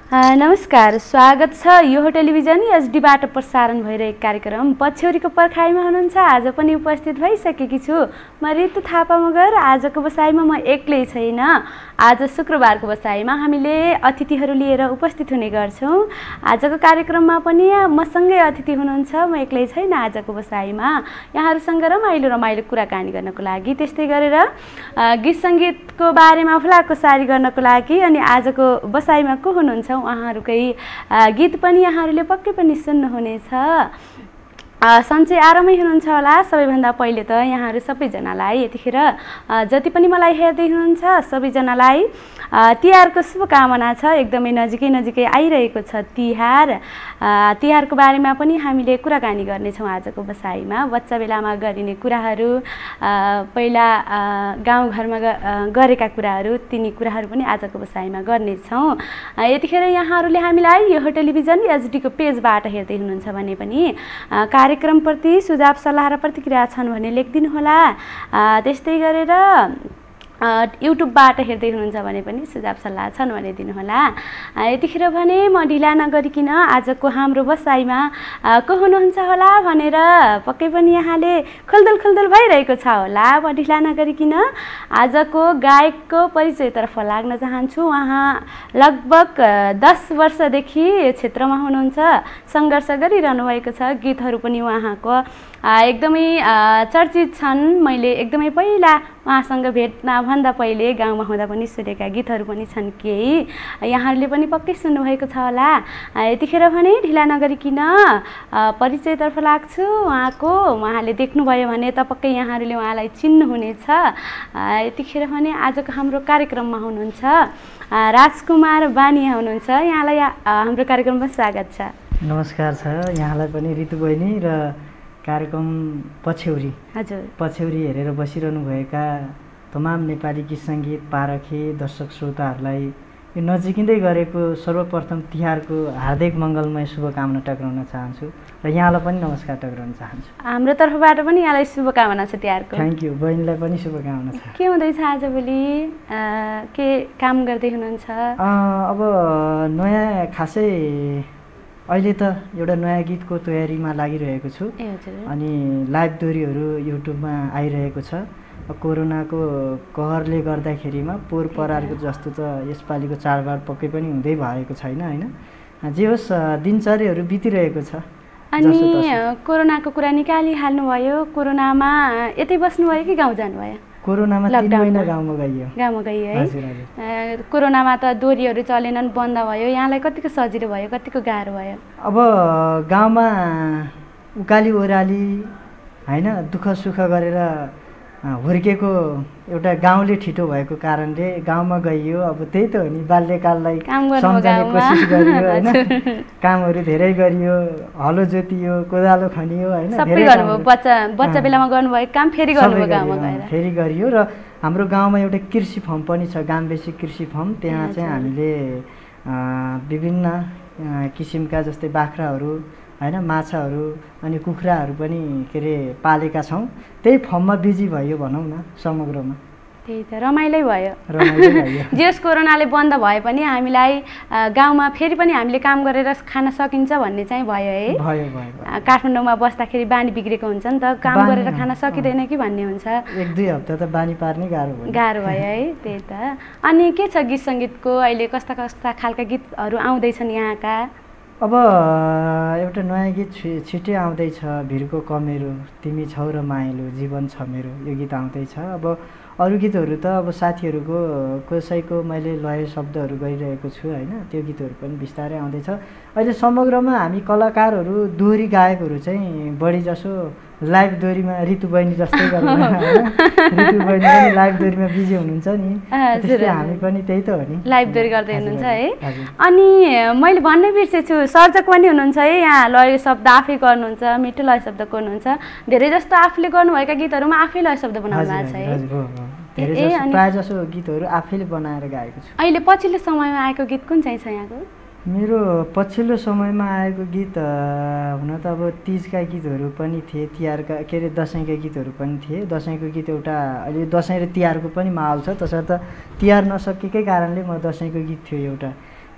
नमस्कार, स्वागत छ। यो टेलिभिजन एचडीबाट प्रसारण भइरहेको कार्यक्रम पछ्यौरीको पर्खाइमा हुनुहुन्छ। आज पनि उपस्थित भइसकेकी छु म ऋतु थापा मगर। आजको बसाइमा म एक्लै छैन। आज शुक्रबारको बसाइमा हामीले अतिथिहरू लिएर उपस्थित हुने गर्छौँ। आजको कार्यक्रममा पनि मसँगै अतिथि हुनुहुन्छ। म एक्लै छैन आजको बसाइमा। यहाँहरूसँग रमाइलो कुराकानी गर्नको लागि, त्यस्तै गरेर गीत सङ्गीतको बारेमा फुलाकुसारी गर्नको लागि अनि आजको बसाइमा को हुनुहुन्छ उहाँहरूकै गीत पनि यहाँहरूले पक्कै पनि सुन्नुहुनेछ। सन्चै आरामै हुनुहुन्छ होला। सबैभन्दा पहिले त यहाँहरू सबैजनालाई यतिखेर जति पनि मलाई हेर्दै हुनुहुन्छ सबैजनालाई तिहारको शुभकामना छ। एकदमै नजिकै आइरहेको छ तिहार। तिहारको बारेमा पनि हामीले कुराकानी गर्नेछौँ आजको बसाइमा। बच्चा बेलामा गरिने कुराहरू, पहिला गाउँघरमा गरेका कुराहरू, तिनी कुराहरू पनि आजको बसाइमा गर्नेछौँ। यतिखेर यहाँहरूले हामीलाई यो टेलिभिजन एचडीको पेजबाट हेर्दै हुनुहुन्छ भने पनि कार्यक्रमप्रति सुझाव सल्लाह र प्रतिक्रिया छन् भने लेखिदिनुहोला। त्यस्तै गरेर युट्युबबाट हेर्दै हुनुहुन्छ भने पनि सुझाव सल्लाह छन् भने दिनुहोला। यतिखेर भने म ढिला नगरिकन आजको हाम्रो बसाइमा को हुनुहुन्छ होला भनेर पक्कै पनि यहाँले खुल्दुल भइरहेको छ होला। म ढिला नगरिकन आजको गायकको परिचयतर्फ लाग्न चाहन्छु। उहाँ लगभग 10 वर्षदेखि यो क्षेत्रमा हुनुहुन्छ, सङ्घर्ष गरिरहनु भएको छ। गीतहरू पनि उहाँको एकदमै चर्चित छन्। मैले एकदमै पहिला उहाँसँग भेट्नभन्दा पहिले गाउँमा हुँदा पनि सुनेका गीतहरू पनि छन् केही। यहाँहरूले पनि पक्कै सुन्नुभएको छ होला। यतिखेर भने ढिला नगरिकन परिचयतर्फ लाग्छु उहाँको। उहाँले देख्नुभयो भने त पक्कै यहाँहरूले उहाँलाई चिन्नुहुनेछ। यतिखेर भने आजको हाम्रो कार्यक्रममा हुनुहुन्छ राजकुमार बानिया हुनुहुन्छ। यहाँलाई हाम्रो कार्यक्रममा स्वागत छ। नमस्कार छ यहाँलाई पनि ऋतु बहिनी र कार्यक्रम पछ्यौरी हेरेर बसिरहनु भएका तमाम नेपाली गीत सङ्गीत पारखे दर्शक श्रोताहरूलाई यो नजिकिँदै गरेको सर्वप्रथम तिहारको हार्दिक मङ्गलमय शुभकामना टक्राउन चाहन्छु र यहाँलाई पनि नमस्कार टक्राउन चाहन्छु। हाम्रो तर्फबाट पनि यहाँलाई शुभकामना छ तिहारको। Thank you. बहिनीलाई पनि शुभकामना छ। के हुँदैछ आजभोलि? के काम गर्दै हुनुहुन्छ? अब नयाँ खासै अहिले त एउटा नयाँ गीतको तयारीमा लागिरहेको छु अनि लाइभ दोहोरीहरू युट्युबमा आइरहेको छ। कोरोनाको कहरले गर्दाखेरिमा पोहोर परारको जस्तो त यसपालिको चाडबाड पक्कै पनि हुँदै भएको छैन होइन। जे होस् दिनचर्याहरू बितिरहेको छ। अनि कोरोनाको कुरा निकालिहाल्नुभयो। कोरोनामा यतै बस्नुभयो कि गाउँ जानुभयो? कोरोनामा 3 महिना गाउँमा गइयो है। कोरोनामा त दोहोरीहरू चलेनन्, बन्द भयो। यहाँलाई कतिको सजिलो भयो, कतिको गाह्रो भयो? अब गाउँमा उकाली ओह्राली होइन दुःख सुख गरेर हुर्केको एउटा गाउँले ठिटो भएको कारणले गाउँमा गइयो। अब त्यही त हो नि, बाल्यकाललाई सम्झने कोसिस गरियो होइन। कामहरू धेरै गरियो, हलो जोतियो, कोदालो खनियो होइन। सबै गर्नुभयो। बच्चा बेलामा गर्नुभयो काम फेरि गर्नुभयो गाउँमा गएर? फेरि गरियो। र हाम्रो गाउँमा एउटा कृषि फर्म पनि छ, गाम्बेसी कृषि फर्म। त्यहाँ चाहिँ हामीले विभिन्न किसिमका जस्तै बाख्राहरू होइन, माछाहरू अनि कुखुराहरू पनि के अरे पालेका छौँ। त्यही फर्ममा बिजी भयो भनौँ न समग्रमा। त्यही त रमाइलै भयो। जेस कोरोनाले बन्द भए पनि हामीलाई गाउँमा फेरि पनि हामीले काम गरेर खान सकिन्छ भन्ने चाहिँ भयो है। भयो। काठमाडौँमा बस्दाखेरि बानी बिग्रेको हुन्छ नि त, काम गरेर खान सकिँदैन कि भन्ने हुन्छ। 1-2 हप्ता त बानी पार्नै गाह्रो भयो है। त्यही त। अनि के छ गीत सङ्गीतको अहिले कस्ता खालका गीतहरू आउँदैछन् यहाँका? अब एउटा नयाँ गीत छिट्टै आउँदैछ, भिरको कमेरो, तिमी छौ र माइलो, जीवन छ मेरो, यो गीत आउँदैछ। अब अरू गीतहरू त अब साथीहरूको कसैको मैले लय शब्दहरू गरिरहेको छु होइन। त्यो गीतहरू पनि बिस्तारै आउँदैछ। अहिले समग्रमा हामी कलाकारहरू दोहोरी गायकहरू चाहिँ बढी जसो लाइभ दोहोरीमा ऋतु बहिनी जस्तै गरेर ऋतु बहिनी पनि लाइभ दोहोरीमा बिजी हुनुहुन्छ नि, त्यसले हामी पनि त्यही त हो नि, लाइभ दोहोरी गर्दै हुनुहुन्छ है। अनि मैले भन्नै बिर्सेछु, सर्जक पनि हुनुहुन्छ है यहाँ। लय शब्द आफै गर्नुहुन्छ, मिठो लय शब्द गर्नुहुन्छ। धेरै जस्तो आफूले गर्नुभएका गीतहरूमा आफै लय शब्द बनाउनु भएको छ है। प्रायः जसो गीतहरू आफैले बनाएर गाएको छु। अहिले पछिल्लो समयमा आएको गीत कुन चाहिँ छ यहाँको? मेरो पछिल्लो समयमा आएको गीत हुन त अब तीजका गीतहरू पनि थिए, तिहारका के अरे दसैँका गीतहरू पनि थिए। दसैँको गीत एउटा अहिले दसैँ र तिहारको पनि माहौल छ, तसर्थ तिहार नसकेकै कारणले म दसैँको गीत थियो एउटा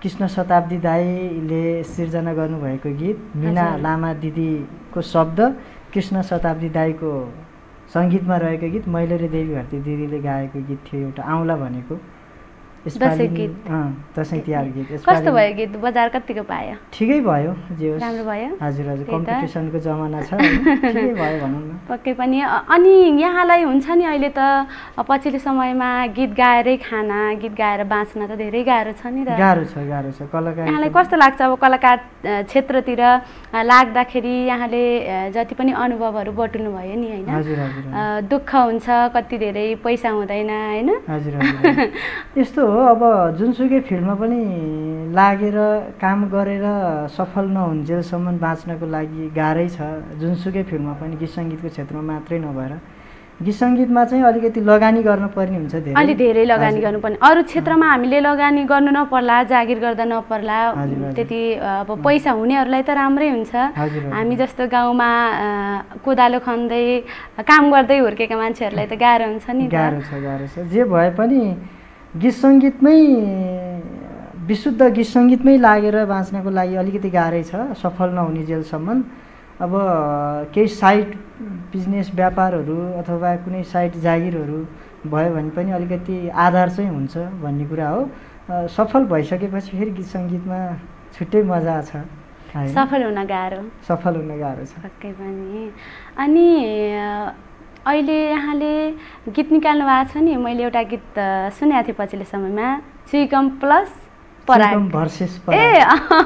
कृष्ण शताब्दी दाईले सिर्जना गर्नुभएको गीत, मिना लामा दिदीको शब्द, कृष्ण शताब्दी दाईको सङ्गीतमा रहेको गीत, मैले र देवी भारती दिदीले गाएको गीत थियो एउटा औँला भनेको। दसैँ गीत, दसैँ तिहार गीत। कस्तो भयो गीत? बजार कतिको पायो? ठिकै भयो, जे होस् राम्रो भयो। हजुर हजुर, कम्पिटिसनको जमाना छ, ठिकै भयो भनौँ न। पक्कै पनि। अनि यहाँलाई हुन्छ नि अहिले त पछिल्लो समयमा गीत गाएरै खाना, गीत गाएर बाँच्न त धेरै गाह्रो छ नि त। गाह्रो छ कलाकार। यहाँलाई कस्तो लाग्छ अब कलाकार क्षेत्रतिर लाग्दाखेरि? यहाँले जति पनि अनुभवहरू बटुल्नु भयो नि होइन, हजुर हजुर, दुःख हुन्छ, कति धेरै पैसा हुँदैन होइन? हजुर हजुर, यस्तो हो। अब जुनसुकै फिल्डमा पनि लागेर काम गरेर सफल नहुन्जेलसम्म बाँच्नको लागि गाह्रै छ। जुनसुकै फिल्डमा पनि, गीत सङ्गीतको क्षेत्रमा मात्रै नभएर गीत सङ्गीतमा चाहिँ अलिकति लगानी गर्नुपर्ने हुन्छ, अलि धेरै लगानी गर्नुपर्ने। अरू क्षेत्रमा हामीले लगानी गर्नु नपर्ला, जागिर गर्दा नपर्ला, त्यति अब पैसा हुनेहरूलाई त राम्रै हुन्छ। हामी जस्तो गाउँमा कोदालो खन्दै काम गर्दै हुर्केका मान्छेहरूलाई त गाह्रो हुन्छ नि। गाह्रो छ। जे भए पनि गीत सङ्गीतमै, विशुद्ध गीत सङ्गीतमै लागेर बाँच्नको लागि अलिकति गाह्रै छ, सफल नहुने जेलसम्म। अब केही साइड बिजनेस व्यापारहरू अथवा कुनै साइड जागिरहरू भयो भने पनि अलिकति आधार चाहिँ हुन्छ भन्ने कुरा हो। सफल भइसकेपछि फेरि गीत सङ्गीतमा छुट्टै मजा छ। सफल हुन गाह्रो छ पक्कै पनि। अनि अहिले यहाँले गीत निकाल्नु भएको छ नि, मैले एउटा गीत सुनेको थिएँ पछिल्लो समयमा, चुइकम प्लस पराग भर्सेस है।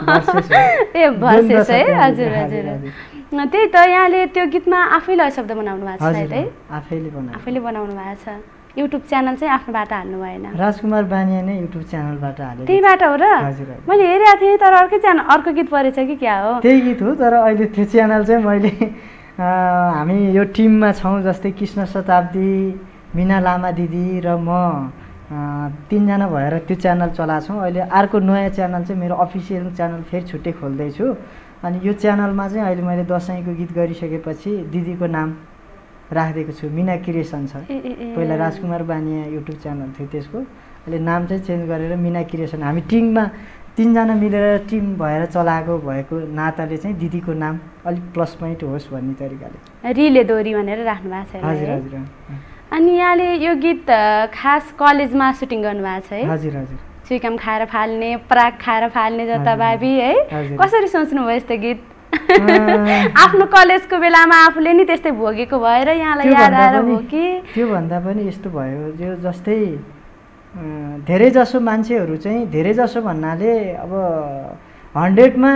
हजुर हजुर, त्यही त। यहाँले त्यो गीतमा आफैले शब्द बनाउनु भएको छ है? आफैले बनाउनु भएको छ। युट्युब च्यानल चाहिँ आफ्नोबाट हाल्नु भएन? राजकुमार बानिया नै युट्युब च्यानलबाट हाले। त्यहीबाट हो र? मैले हेरेको थिएँ, तर अर्कै च्यानल, अर्को गीत परेछ कि क्या हो? त्यही गीत हो, तर अहिले त्यो च्यानल चाहिँ मैले हामी यो टिममा छौँ, जस्तै कृष्ण शताब्दी, मिना लामा दिदी र म तीनजना भएर त्यो च्यानल चलाछौँ। अहिले अर्को नयाँ च्यानल चाहिँ मेरो अफिसियल च्यानल फेरि छुट्टै खोल्दैछु। अनि यो च्यानलमा चाहिँ अहिले मैले दसैँको गीत गरिसकेपछि दिदीको नाम राखिदिएको छु, मिना क्रिएसन छ। पहिला राजकुमार बानिया युट्युब च्यानल थियो, त्यसको अहिले नाम चाहिँ चेन्ज गरेर मिना क्रिएसन। हामी टिममा तीनजना मिलेर टिम भएर चलाएको भएको नाताले चाहिँ दिदीको नाम अलिक प्लस पोइन्ट होस् भन्ने तरिकाले रिले दोरी भनेर राख्नु भएको छ। हजुर हजुर। अनि यहाँले यो गीत खास कलेजमा सुटिङ गर्नुभएको छ है? हजुर हजुर। चुइकम खाएर फाल्ने, पराग खाएर फाल्ने जताभावी है, कसरी सोच्नुभयो यस्तो गीत? आफ्नो कलेजको बेलामा आफूले नि त्यस्तै भोगेको भएर यहाँलाई याद आएर हो कि? त्योभन्दा पनि यस्तो भयो, जो जस्तै धेरैजसो मान्छेहरू चाहिँ, धेरैजसो भन्नाले अब 100मा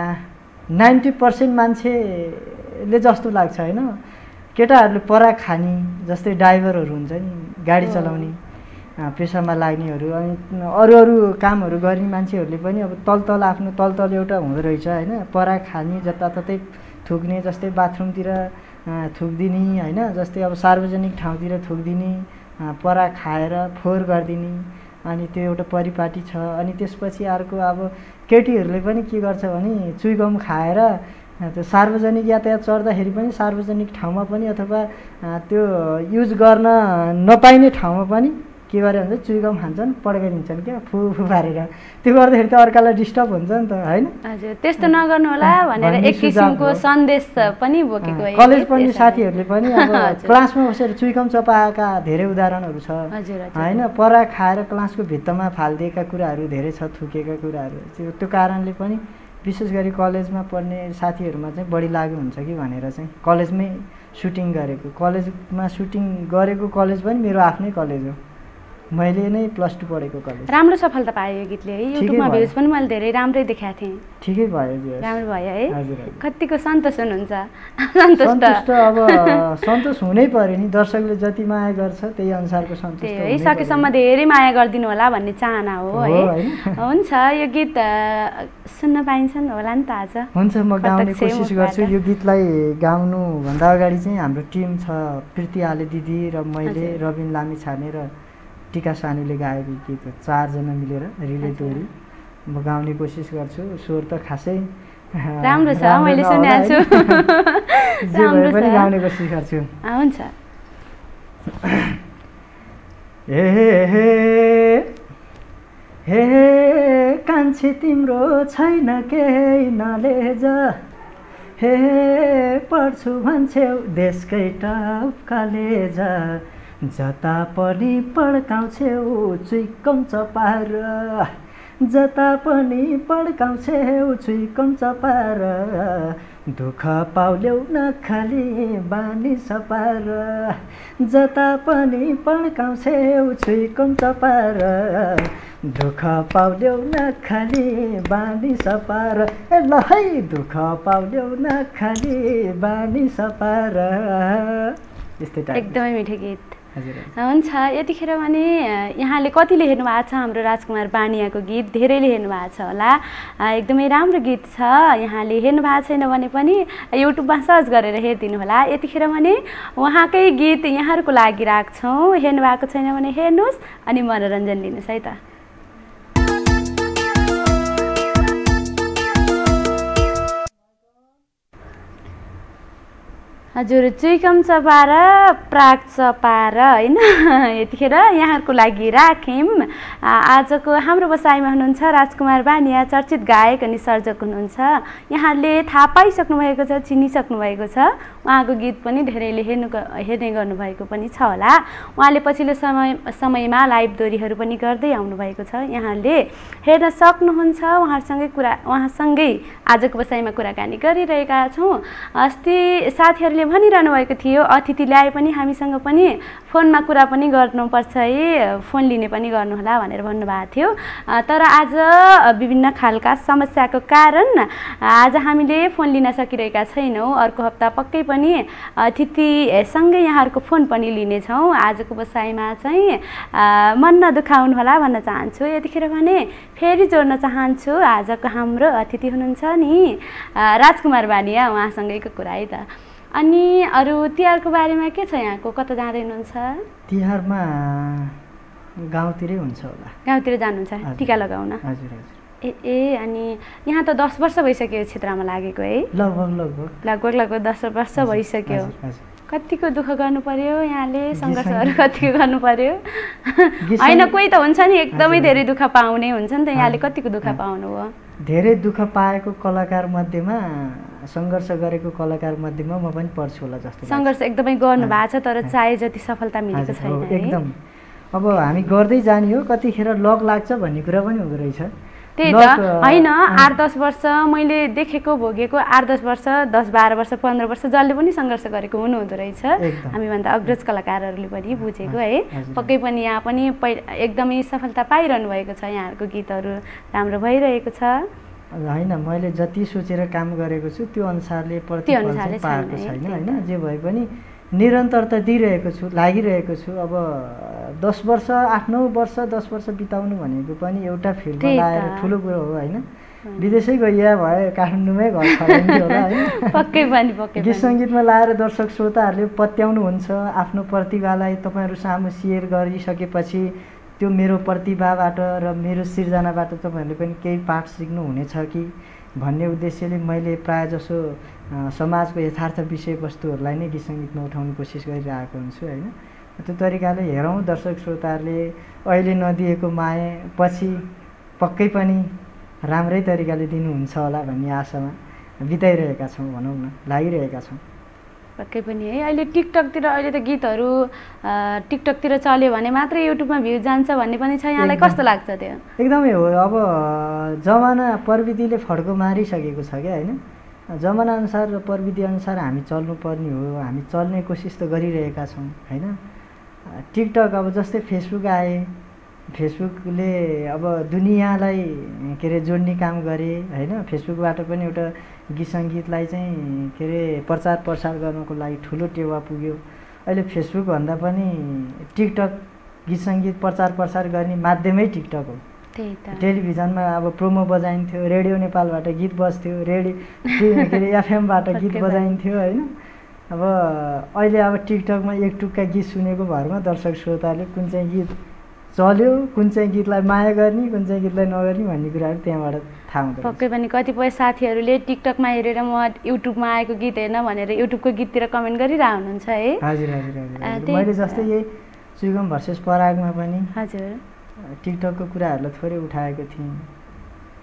90% मान्छेले जस्तो लाग्छ होइन, केटाहरूले पराग खाने, जस्तै ड्राइभरहरू हुन्छ नि, गाडी चलाउने पेसामा लाग्नेहरू, अनि अरू कामहरू गर्ने मान्छेहरूले पनि अब तल आफ्नो तल एउटा हुँदो रहेछ होइन। पराग खाने, जताततै थुक्ने, जस्तै बाथरुमतिर थुक्दिने होइन, जस्तै अब सार्वजनिक ठाउँतिर थुक्दिने, पराग खाएर फोहोर गरिदिने, अनि त्यो एउटा परिपाटी छ। अनि त्यसपछि अर्को अब केटीहरूले पनि के गर्छ भने चुइगम खाएर त्यो सार्वजनिक यातायात चढ्दाखेरि पनि, सार्वजनिक ठाउँमा पनि, अथवा त्यो युज गर्न नपाइने ठाउँमा पनि के गरे भन्छ चुइगम खान्छन्, पड्काइदिन्छन् क्या फु पारेर। त्यो गर्दाखेरि त अर्कालाई डिस्टर्ब हुन्छ नि त होइन? हजुर, त्यस्तो नगर्नु होला भनेर एक किसिमको सन्देश पनि बोकेको हो। कलेज पढ्ने साथीहरूले पनि अब क्लासमा बसेर चुइगम चपाएका धेरै उदाहरणहरू छ होइन। पराग खाएर क्लासको भित्तामा फालिदिएका कुराहरू धेरै छ, थुकेका कुराहरू। त्यो कारणले पनि विशेष गरी कलेजमा पढ्ने साथीहरूमा चाहिँ बढी लागु हुन्छ कि भनेर चाहिँ कलेजमै सुटिङ गरेको। कलेजमा सुटिङ गरेको कलेज पनि मेरो आफ्नै कलेज हो, मैले नै +2 पढेको कलेज। राम्रो सफलता पायो यो गीतले है? युट्युबमा भ्युज पनि मैले धेरै राम्रै देखाएको थिएँ। ठिकै भयो, राम्रो भयो है? हजुर। कतिको सन्तोष हुनुहुन्छ? सन्तुष्ट अब सन्तोष हुनै पर्यो नि, दर्शकले जति माया गर्छ त्यही अनुसारको सन्तुष्ट है। सकेसम्म धेरै माया गरिदिनु होला भन्ने चाहना हो है? हुन्छ, यो गीत सुन्न पाइन्छन् होला नि त आज? हुन्छ, म गाउने कोसिस गर्छु। यो गीतलाई गाउनुभन्दा अगाडि चाहिँ हाम्रो टिम छ, प्रीति आले दिदी र मैले, रबिन लामी छाने र टिका सानीले गाएको गीत हो, 4 जना मिलेर रिले दोरी। म गाउने कोसिस गर्छु। स्वर त खासै राम्रो छ, मैले सुनेको छु। जे भए पनि गाउने कोसिस गर्छु। हुन्छ। हे कान्छी तिम्रो छैन केही नलेज हे पढ्छु भन्छौ देशकै टप कलेज जता पनि पड्काउँछौ चुइकम चपार जता पनि पड्काउँछौ चुइकम चपार दुःख पाउल्यौ न खाली बानी सपार जता पनि पड्काउँछौ चुइकम चपार दुःख पाउल्यौ न खाली बानी सपार ए ल है दुःख पाउल्यौ न खाली बानी सपार। एकदमै मिठो गीत हुन्छ। यतिखेर भने यहाँले कतिले हेर्नु भएको छ हाम्रो राजकुमार बानियाको गीत? धेरैले हेर्नु भएको छ होला। एकदमै राम्रो गीत छ। यहाँले हेर्नु भएको छैन भने पनि युट्युबमा सर्च गरेर हेरिदिनु होला। यतिखेर भने उहाँकै गीत यहाँहरूको लागि राख्छौँ। हेर्नु भएको छैन भने हेर्नुहोस् अनि मनोरञ्जन लिनुहोस् है त। हजुर चुइकम चपार प्राग चपार होइन यतिखेर यहाँहरूको लागि राख्यौँ। आजको हाम्रो बसाइमा हुनुहुन्छ राजकुमार बानिया, चर्चित गायक अनि सर्जक हुनुहुन्छ। यहाँले थाहा पाइसक्नु भएको छ, चिनिसक्नु भएको छ। उहाँको गीत पनि धेरैले हेर्ने गर्नुभएको पनि छ होला। उहाँले पछिल्लो समयमा लाइभ दोहोरीहरू पनि गर्दै आउनुभएको छ। यहाँले हेर्न सक्नुहुन्छ। उहाँसँगै आजको बसाइमा कुराकानी गरिरहेका छौँ। अस्ति साथीहरूले भनिरहनु भएको थियो अतिथि ल्याए पनि हामीसँग पनि फोनमा कुरा पनि गर्नुपर्छ है, फोन लिने पनि गर्नुहोला भनेर भन्नुभएको थियो। तर आज विभिन्न खालका समस्याको कारण आज हामीले फोन लिन सकिरहेका छैनौँ। अर्को हप्ता पक्कै पनि अतिथिसँगै यहाँहरूको फोन पनि लिनेछौँ। आजको बसाइमा चाहिँ मन नदुखाउनु होला भन्न चाहन्छु। यतिखेर भने फेरि जोड्न चाहन्छु आजको हाम्रो अतिथि हुनुहुन्छ नि राजकुमार बानिया, उहाँसँगैको कुरा है त। अनि अरू तिहारको बारेमा के छ यहाँको? कता जाँदै हुनुहुन्छ? तिहारमा गाउँतिरै हुन्छ होला। गाउँतिर जानुहुन्छ टिका लगाउन? हजुर हजुर। ए अनि यहाँ त 10 वर्ष भइसक्यो क्षेत्रमा लागेको है? लगभग 10 वर्ष भइसक्यो। कतिको दुःख गर्नु पर्यो यहाँले, सङ्घर्षहरू कतिको गर्नु पर्यो? होइन कोही त हुन्छ नि एकदमै धेरै दुःख पाउने हुन्छ नि त, यहाँले कतिको दुःख पाउनु हो? धेरै दुःख पाएको कलाकार मध्येमा, सङ्घर्ष गरेको कलाकार मध्येमा म पनि पर्छु होला जस्तो। सङ्घर्ष एकदमै गर्नु भएको छ तर चाहे जति सफलता मिलेको छैन एकदम। अब हामी गर्दै जाने हो, कतिखेर लक लाग्छ भन्ने कुरा पनि हुँदो रहेछ। त्यही त होइन 8-10 वर्ष मैले देखेको भोगेको 8-10 वर्ष 10-12 वर्ष 15 वर्ष जसले पनि सङ्घर्ष गरेको हुनुहुँदो रहेछ। हामीभन्दा अग्रज कलाकारहरूले पनि बुझेको है। पक्कै पनि यहाँ पनि एकदमै सफलता पाइरहनु भएको छ, यहाँहरूको गीतहरू राम्रो भइरहेको छ। होइन मैले जति सोचेर काम गरेको छु त्यो अनुसारले प्रतिफल चाहिँ पाएको छैन होइन। जे भए पनि निरन्तरता दिइरहेको छु, लागिरहेको छु। अब 10 वर्ष 8-9 वर्ष 10 वर्ष बिताउनु भनेको पनि एउटा फिल्डमा लाएर ठुलो कुरो हो होइन। विदेशै गइया भए काठमाडौँमै घर फर्किन्थ्यो होला होइन। पक्कै पनि गीत सङ्गीतमा लाएर दर्शक श्रोताहरूले पत्याउनुहुन्छ आफ्नो प्रतिभालाई। तपाईँहरू सामु सेयर गरिसकेपछि त्यो मेरो प्रतिभाबाट र मेरो सिर्जनाबाट तपाईँहरूले पनि केही पाठ सिक्नु हुनेछ कि भन्ने उद्देश्यले मैले प्रायःजसो समाजको यथार्थ विषयवस्तुहरूलाई नै गीत सङ्गीतमा उठाउने कोसिस गरिरहेको हुन्छु होइन। त्यो तरिकाले हेरौँ दर्शक श्रोताहरूले अहिले नदिएको माया पछि पक्कै पनि राम्रै तरिकाले दिनुहुन्छ होला भन्ने आशामा बिताइरहेका छौँ भनौँ न, लागिरहेका छौँ। पक्कै पनि है। अहिले टिकटकतिर अहिले त गीतहरू टिकटकतिर चल्यो भने मात्रै युट्युबमा भ्यू जान्छ भन्ने पनि छ। यहाँलाई कस्तो लाग्छ त्यो? एकदमै हो। अब जमाना प्रविधिले फड्को मारिसकेको छ क्या होइन। जमानाअनुसार र प्रविधिअनुसार हामी चल्नुपर्ने हो। हामी चल्ने कोसिस त गरिरहेका छौँ होइन। टिकटक अब जस्तै फेसबुक आए, फेसबुकले अब दुनियाँलाई के अरे जोड्ने काम गरे होइन। फेसबुकबाट पनि एउटा गीत सङ्गीतलाई चाहिँ के अरे प्रचार प्रसार गर्नको लागि ठुलो टेवा पुग्यो। अहिले फेसबुकभन्दा पनि टिकटक गीत सङ्गीत प्रचार प्रसार गर्ने माध्यमै टिकटक हो। टेलिभिजनमा अब प्रोमो बजाइन्थ्यो, रेडियो नेपालबाट गीत बज्थ्यो, के अरे एफएमबाट गीत बजाइन्थ्यो होइन। अब अहिले अब टिकटकमा एक टुक्का गीत सुनेको भरमा दर्शक श्रोताले कुन चाहिँ गीत चल्यो, कुन चाहिँ गीतलाई माया गर्ने, कुन चाहिँ गीतलाई नगर्ने भन्ने कुराहरू त्यहाँबाट थाहा हुन्छ। पक्कै पनि कतिपय साथीहरूले टिकटकमा हेरेर म युट्युबमा आएको गीत हेर्न भनेर युट्युबको गीततिर कमेन्ट गरिरहेको हुनुहुन्छ है। हजुर हजुर हजुर। मैले जस्तै यही चुइकम भर्सेस परागमा पनि हजुर टिकटकको कुराहरूलाई थोरै उठाएको थिएँ।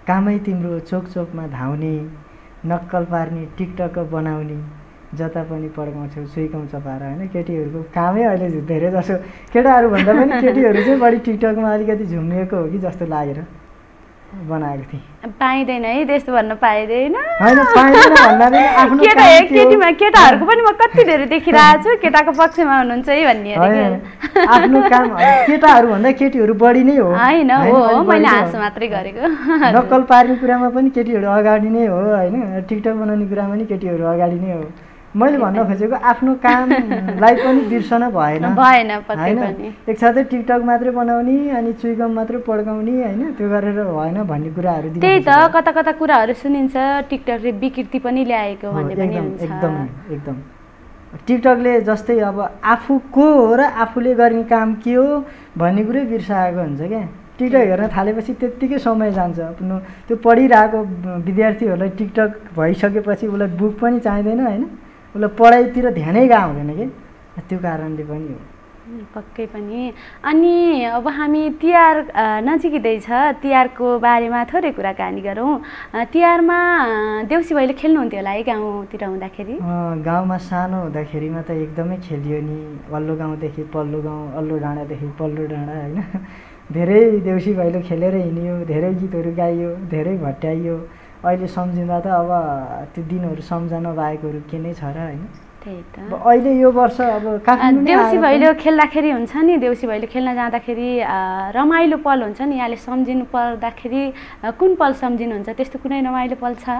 कामै तिम्रो चोक चोकमा धाउने, नक्कल पार्ने टिकटक बनाउने, जता पनि पड्काउँछौ सुइकम चपाएर होइन। केटीहरूको कामै अहिले धेरै जसो केटाहरूभन्दा पनि केटीहरू चाहिँ बढी टिकटकमा अलिकति झुम्मिएको हो कि जस्तो लागेर बनाएको थिएँ। पाइँदैन है त्यस्तो भन्न पाइँदैन होइन, पाइँदैन भन्दा पनि आफ्नो केटीमा केटाहरूको पनि म कति धेरै देखिरहेको छु केटाको पक्षमा हुनुहुन्छ है भन्ने आफ्नो काम केटाहरू भन्दा केटीहरू बढी नै हो होइन। हो मैले हाँस मात्रै गरेको। नक्कल पार्ने कुरामा पनि केटीहरू अगाडि नै हो होइन, टिकटक बनाउने कुरामा पनि केटीहरू अगाडि नै हो। मैले भन्न खोजेको आफ्नो कामलाई पनि बिर्सन भएन होइन। एकसाथै टिकटक मात्रै बनाउने अनि चुइगम मात्रै पड्काउने होइन, त्यो गरेर भएन भन्ने कुराहरू। त्यही त कता कता कुराहरू सुनिन्छ टिकटकले विकृति पनि ल्याएको भन्ने पनि हुन्छ। एकदम टिकटकले जस्तै अब आफू को हो र आफूले गर्ने काम के हो भन्ने कुरै बिर्साएको हुन्छ क्या। टिकटक हेर्न थालेपछि त्यत्तिकै समय जान्छ। आफ्नो त्यो पढिरहेको विद्यार्थीहरूलाई टिकटक भइसकेपछि उसलाई बुक पनि चाहिँदैन होइन, उसलाई पढाइतिर ध्यानै गएको हुँदैन कि, त्यो कारणले पनि हो। पक्कै पनि। अनि अब हामी तिहार नजिकै छ, तिहारको बारेमा थोरै कुराकानी गरौँ। तिहारमा देउसी भैलो खेल्नुहुन्थ्यो होला है गाउँतिर हुँदाखेरि? गाउँमा सानो हुँदाखेरिमा त एकदमै खेलियो नि। अल्लो गाउँदेखि पल्लो गाउँ, अल्लो डाँडादेखि पल्लो डाँडा होइन, धेरै देउसी भैलो खेलेर हिँडियो, धेरै गीतहरू गाइयो, धेरै भट्याइयो। अहिले सम्झिँदा त अब त्यो दिनहरू सम्झना बाहेकहरू के नै छ र होइन। त्यही त अहिले यो वर्ष अब देउसी भैलो खेल्दाखेरि हुन्छ नि, देउसी भैलो खेल्न जाँदाखेरि रमाइलो पल हुन्छ नि, यहाँले सम्झिनु पर्दाखेरि कुन पल सम्झिनुहुन्छ? त्यस्तो कुनै रमाइलो पल छ?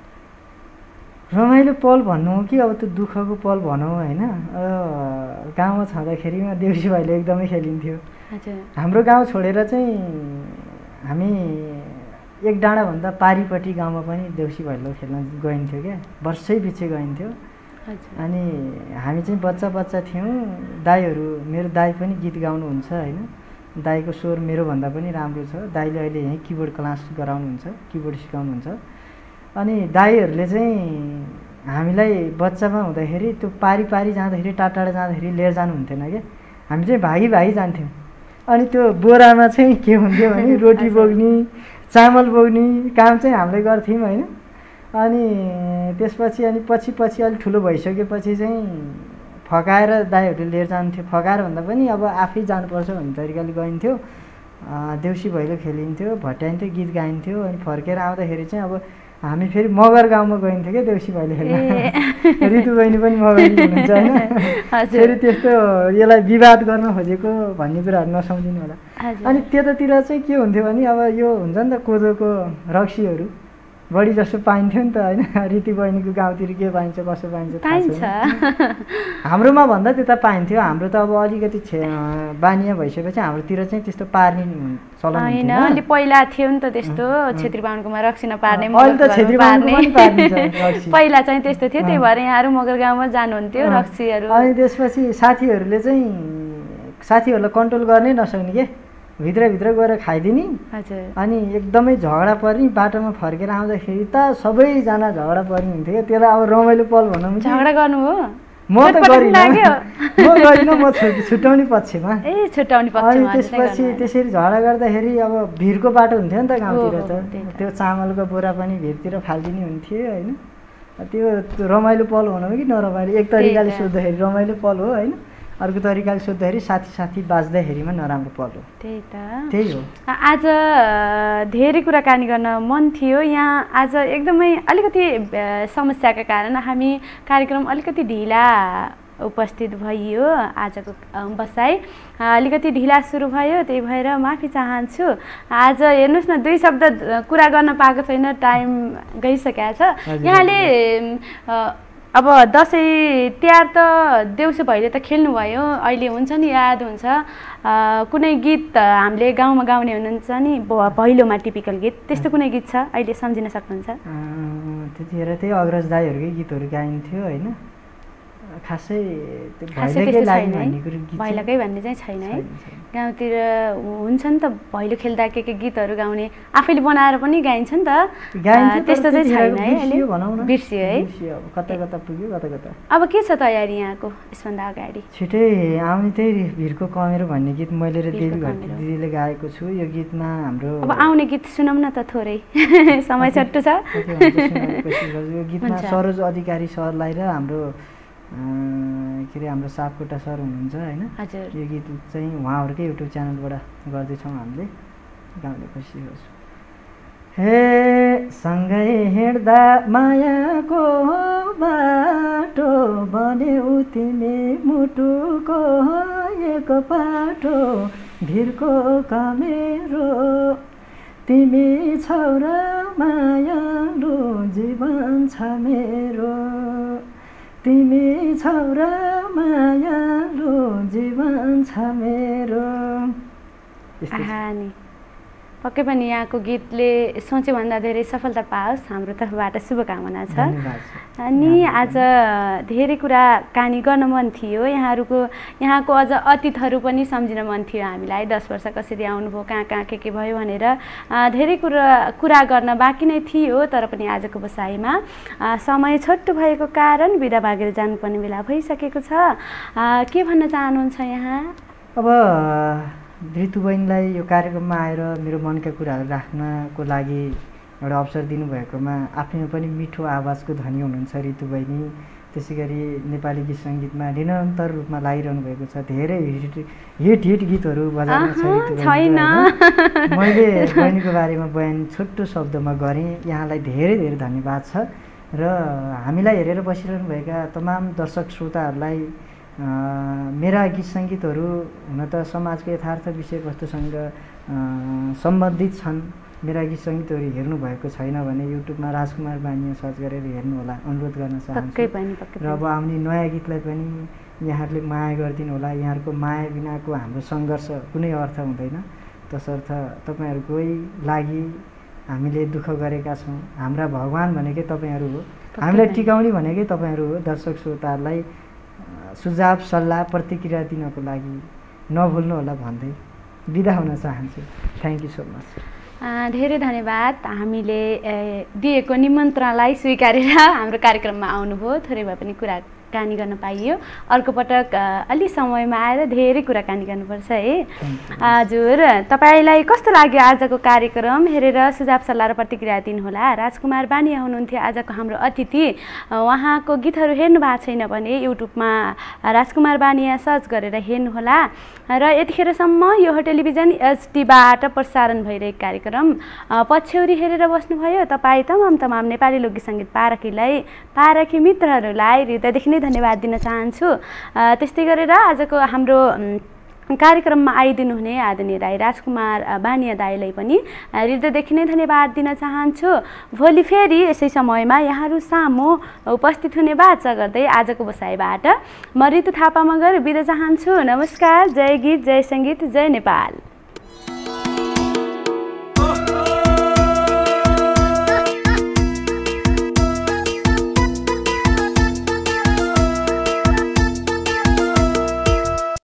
रमाइलो पल भन्नु हो कि अब त्यो दुःखको पल भनौँ होइन। गाउँमा छँदाखेरिमा देउसी भैलो एकदमै खेलिन्थ्यो। हाम्रो गाउँ छोडेर चाहिँ हामी एक डाँडाभन्दा पारिपट्टि गाउँमा पनि देउसी भैलो खेल्न गइन्थ्यो क्या, वर्षै पछि गइन्थ्यो। अनि हामी चाहिँ बच्चा थियौँ। दाईहरू, मेरो दाई पनि गीत गाउनुहुन्छ होइन, दाईको स्वर मेरोभन्दा पनि राम्रो छ। दाईले अहिले यहीँ किबोर्ड क्लास गराउनुहुन्छ, किबोर्ड सिकाउनुहुन्छ। अनि दाईहरूले चाहिँ हामीलाई बच्चामा हुँदाखेरि त्यो पारी जाँदाखेरि टाढा जाँदाखेरि लिएर जानुहुन्थेन क्या, हामी चाहिँ भागी जान्थ्यौँ। अनि त्यो बोरामा चाहिँ के हुन्थ्यो भने रोटी बोक्ने, चामल बोक्ने काम चाहिँ हामीले गर्थ्यौँ होइन। अनि त्यसपछि अनि पछि अलिक ठुलो भइसकेपछि चाहिँ फकाएर दाईहरूले लिएर जान्थ्यो। फकाएर भन्दा पनि अब आफै जानुपर्छ भन्ने तरिकाले गइन्थ्यो। देउसी भैलो खेलिन्थ्यो, भट्याइन्थ्यो, गीत गाइन्थ्यो। अनि फर्केर आउँदाखेरि चाहिँ अब हामी फेरि मगर गाउँमा गइन्थ्यो क्या देउसी भैलो खेल्न। ऋतु बहिनी पनि मगरी हुनुहुन्छ होइन। फेरि त्यस्तो यसलाई विवाद गर्न खोजेको भन्ने कुराहरू नसम्झिनु होला। अनि त्यतातिर चाहिँ के हुन्थ्यो भने अब यो हुन्छ नि त कोदोको रक्सीहरू बढी जस्तो पाइन्थ्यो नि त होइन। ऋतु बहिनीको गाउँतिर के पाइन्छ कसो पाइन्छ हाम्रोमा भन्दा त्यता पाइन्थ्यो। हाम्रो त अब अलिकति बानिया भइसकेपछि हाम्रोतिर चाहिँ त्यस्तो पार्ने चलन होइन। अलि पहिला थियो नि त त्यस्तो, छेत्री बाहुनकोमा रक्सी नपार्ने, पहिला चाहिँ त्यस्तो थियो। त्यही भएर यहाँहरू मगर गाउँमा जानुहुन्थ्यो रक्सीहरू। अनि त्यसपछि साथीहरूलाई कन्ट्रोल गर्नै नसक्ने के, भित्र गएर खाइदिने। अनि एकदमै झगडा पर्ने, बाटोमा फर्केर आउँदाखेरि त सबैजना झगडा पर्ने हुन्थ्यो क्या। त्यसलाई अब रमाइलो पल भनौँ। झगडा गर्नु हो? म त गरिनँ, म छुट्याउने पक्षमा। अनि त्यसपछि त्यसरी झगडा गर्दाखेरि अब भिरको बाटो हुन्थ्यो नि त गाउँतिर त, त्यो चामलको बोरा पनि भिरतिर फालिदिने हुन्थ्यो होइन। त्यो रमाइलो पल भनौँ कि नरमाइलो, एक तरिकाले सोद्धाखेरि रमाइलो पल हो होइन, अर्को तरिकाले सोद्धाखेरि साथी बाँच्दाखेरिमा नराम्रो पल हो। त्यही हो। आज धेरै कुराकानी गर्न मन थियो यहाँ। आज एकदमै अलिकति समस्याका कारण हामी कार्यक्रम अलिकति ढिला उपस्थित भइयो। आजको बसाइ अलिकति ढिला सुरु भयो, त्यही भएर माफी चाहन्छु। आज हेर्नुहोस् न, 2 शब्द कुरा गर्न पाएको छैन, टाइम गइसकेको छ। यहाँले अब दसैँ तिहार त देउसी भैलो त खेल्नुभयो, अहिले हुन्छ नि याद हुन्छ कुनै गीत हामीले गाउँमा गाउने हुनुहुन्छ नि भैलोमा टिपिकल गीत, त्यस्तो कुनै गीत छ अहिले सम्झिन सक्नुहुन्छ? त्यतिखेर त्यही अग्रज दाईहरूकै गीतहरू गाइन्थ्यो होइन। खासै त्यो भैलोकै लागि भन्ने कुरो गीत भैलोकै भन्ने चाहिँ छैन है। गाउँतिर हुन्छ नि त भैलो खेल्दा के गीतहरू गाउने आफैले बनाएर पनि गाइन्छ नि त, त्यस्तो चाहिँ छैन है अहिले, बिर्सियो है, कता कता पुग्यो कता कता। अब के छ तयारी यहाँको यसभन्दा अगाडि? छिटै आउने त्यही भिरको कमेरो भन्ने गीत मैले र देवी घटी दिदीले गाएको छु। यो गीतमा हाम्रो अब आउने गीत सुनौँ न त थोरै, समय छट्टु छ। यो गीतमा सरोज अधिकारी सरलाई र हाम्रो के अरे हाम्रो सापकोटा सर हुनुहुन्छ होइन, यो गीत चाहिँ उहाँहरूकै युट्युब च्यानलबाट गर्दैछौँ हामीले, गाउने खुसी होस्। हे सँगै हिँड्दा मायाको बाटो बन्यौ तिमी मुटुको एक पाटो भिरको कमेरो, तिमी छौ र मायालु जीवन छ मेरो, तिमी छौ र मायालु जीवन छ मेरो। पक्कै पनि यहाँको गीतले सोचेभन्दा धेरै सफलता पाओस्, हाम्रो तर्फबाट शुभकामना छ। अनि आज धेरै कुरा कानी गर्न मन थियो, यहाँको अझ अतिथिहरू पनि सम्झिन मन थियो हामीलाई, 10 वर्ष कसरी आउनुभयो, कहाँ कहाँ के भयो भनेर धेरै कुरा गर्न बाँकी नै थियो। तर पनि आजको बसाइमा समय छोटो भएको कारण बिदा भागेर जानुपर्ने बेला भइसकेको छ। के भन्न चाहनुहुन्छ यहाँ? अब ऋतु बहिनीलाई यो कार्यक्रममा आएर मेरो मनका कुराहरू राख्नको लागि एउटा अवसर दिनुभएकोमा आफैमा पनि मिठो आवाजको धनी हुनुहुन्छ ऋतु बहिनी। त्यसै गरी नेपाली गीत सङ्गीतमा निरन्तर रूपमा लागिरहनु भएको छ, धेरै हिट गीतहरू बजाउनु छ ऋतु बहिनी। मैले बहिनीको बारेमा बयान छोटो शब्दमा गरेँ, यहाँलाई धेरै धेरै धन्यवाद छ। र हामीलाई हेरेर बसिरहनुभएका तमाम दर्शक श्रोताहरूलाई मेरा गीत सङ्गीतहरू हुन त समाजको यथार्थ विषयवस्तुसँग सम्बन्धित छन्। मेरा गीत सङ्गीतहरू हेर्नुभएको छैन भने युट्युबमा राजकुमार बानिया सर्च गरेर हेर्नुहोला, अनुरोध गर्न चाहन्छु। र अब आउने नयाँ गीतलाई पनि यहाँहरूले माया गरिदिनु होला। यहाँहरूको माया बिनाको हाम्रो सङ्घर्ष कुनै अर्थ हुँदैन। तसर्थ तपाईँहरूकै लागि हामीले दुःख गरेका छौँ। हाम्रा भगवान् भनेकै तपाईँहरू हो, हामीलाई टिकाउने भनेकै तपाईँहरू हो। दर्शक श्रोताहरूलाई सुझाव सल्लाह प्रतिक्रिया दिनको लागि नभुल्नु होला भन्दै बिदा हुन चाहन्छु। Thank you so much. धेरै धन्यवाद। हामीले दिएको निमन्त्रणलाई स्वीकारेर हाम्रो कार्यक्रममा आउनुभयो, थोरै भए पनि कुराकानी गर्न पाइयो। अर्को पटक अलि समयमा आएर धेरै कुराकानी गर्नुपर्छ है। हजुर, तपाईँलाई कस्तो लाग्यो आजको कार्यक्रम हेरेर? सुझाव सल्लाह र प्रतिक्रिया दिनुहोला। राजकुमार बानिया हुनुहुन्थ्यो आजको हाम्रो अतिथि। उहाँको गीतहरू हेर्नु भएको छैन भने युट्युबमा राजकुमार बानिया सर्च गरेर हेर्नुहोला। र यतिखेरसम्म यो टेलिभिजन एचडीबाट प्रसारण भइरहेको कार्यक्रम पछ्यौरी हेरेर बस्नुभयो तपाईँ तमाम नेपाली लोकगीत सङ्गीत पारखी मित्रहरूलाई हृदयदेखि नै धन्यवाद दिन चाहन्छु। त्यस्तै गरेर आजको हाम्रो कार्यक्रममा आइदिनु हुने आदरणीय दाइ राजकुमार बानिया दाइलाई पनि हृदयदेखि नै धन्यवाद दिन चाहन्छु। भोलि फेरि यसै समयमा यहाँहरू सामु उपस्थित हुने बाचा गर्दै आजको बसाइबाट म ऋतु थापा मगर बिदा चाहन्छु। नमस्कार, जय गीत, जय सङ्गीत, जय नेपाल।